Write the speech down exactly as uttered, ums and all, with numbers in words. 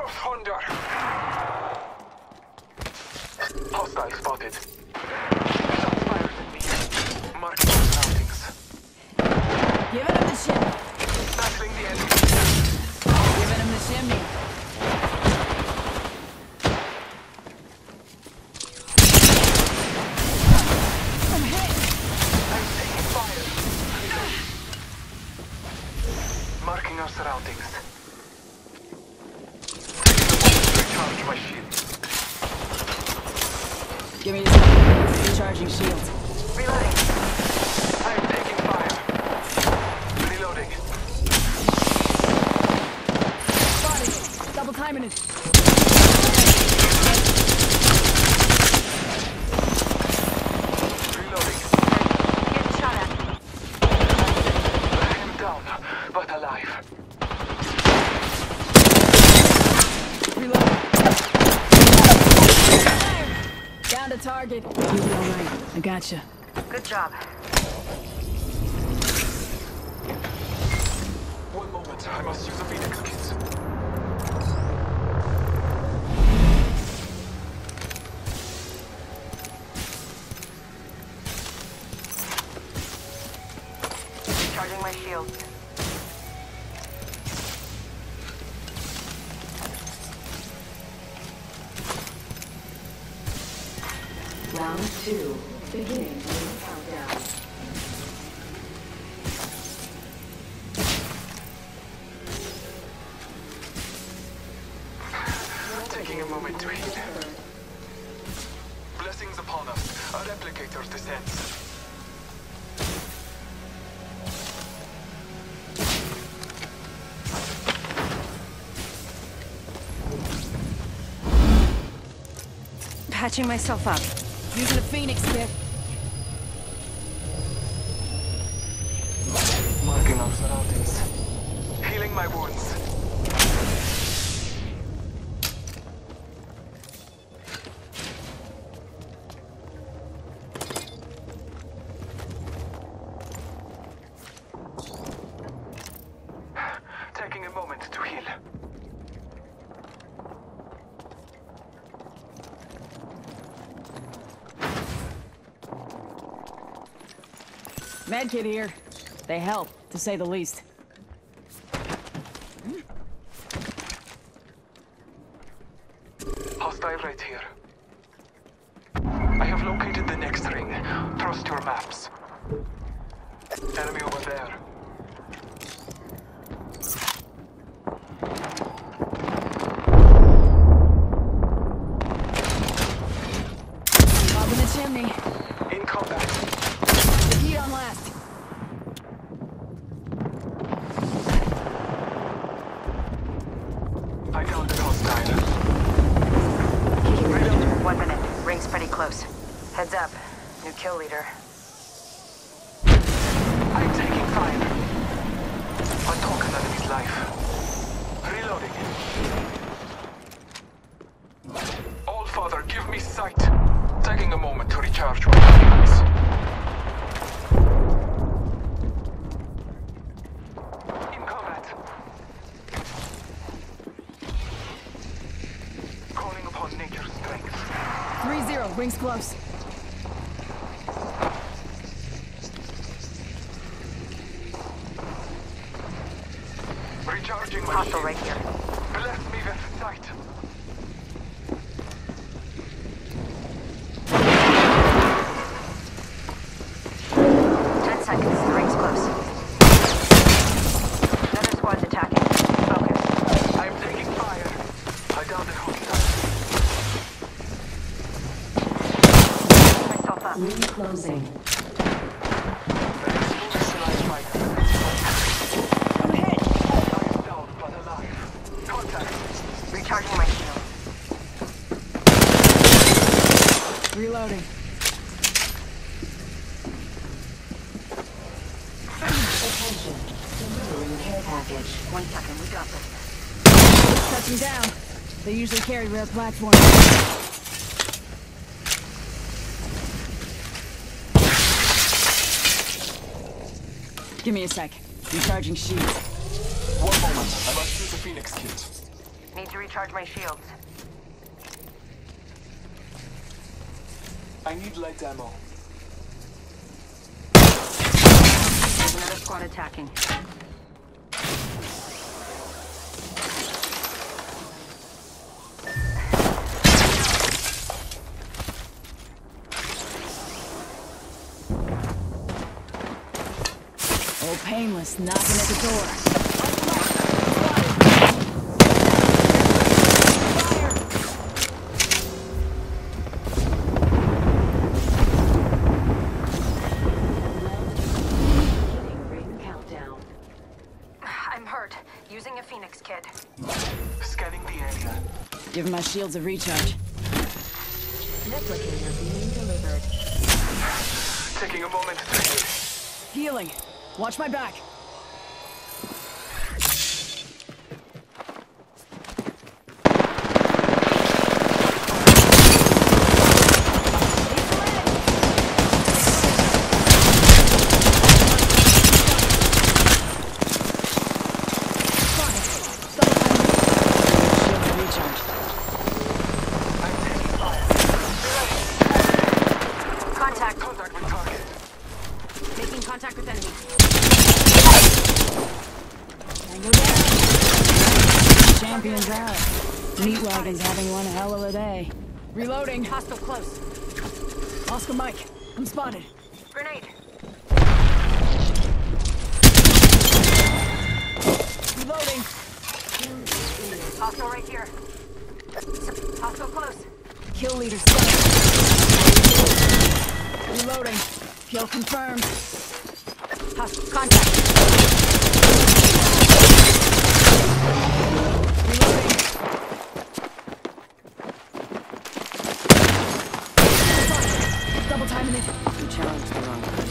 Thunder! Hostile spotted. Shots fired at me. Marking our surroundings. Giving him the shimmy. Battling the enemy. Giving him the shimmy. I'm hit. I'm taking fire. Marking our surroundings. Recharge my shield. Give me a second. Recharging shields. Reloading. I am taking fire. Reloading. Spotted. Double timing it. Reloading. Getting shot at. I am down, but alive. Reload. Down to target. You'll be alright. I gotcha. Good job. One moment, I must use a Phoenix kit. Charging my shield. Round two, beginning ring countdown. Taking a moment to heal. Blessings upon us. A replicator descends. Patching myself up. Using a Phoenix kit. Marking our surroundings. Healing my wounds. Taking a moment to heal. Medkit here. They help, to say the least. Hostile right here. I have located the next ring. Trust your maps. Enemy over there. Up in the chimney. In combat. The heat on last. I found the hostile. One minute. Ring's pretty close. Heads up. New kill leader. I'm taking fire. I took an enemy's life. Reloading. All Father, give me sight. Taking a moment to recharge my shields. In combat. Calling upon nature's strength. three zero. Rings close. Recharging my Hostile shield. right here. Bless me with sight. Ten seconds. The ring's close. Another squad's attacking. Focus. I am taking fire. I downed a hostile. Myself up. Ring closing. Personalized fighter. I'm hit. I am down but alive. Contact. Recharging my shield. Reloading. Attention. Delivering care package. One second. We got this. Touching down. They usually carry rare platforms. Give me a sec. Recharging shields. One moment. I must use the Phoenix kit. Need to recharge my shields. I need light ammo. There's another squad attacking. Oh, painless, knocking at the door. Beginning ring countdown. I'm hurt. Using a Phoenix kit. Scanning the area. Giving my shields a recharge. Replicator being delivered. Taking a moment to heal. Healing. Watch my back. Contact. Contact with target. Making contact with enemy. Tango down. Champions out. Meat wagon's having one hell of a day. Reloading. Hostile close. Oscar Mike. I'm spotted. Grenade. Reloading. Hostile right here. Hostile close. Kill leader spotted. Reloading. Kill confirmed. Hostile contact. Reloading. Double timing it. You challenged the wrong person.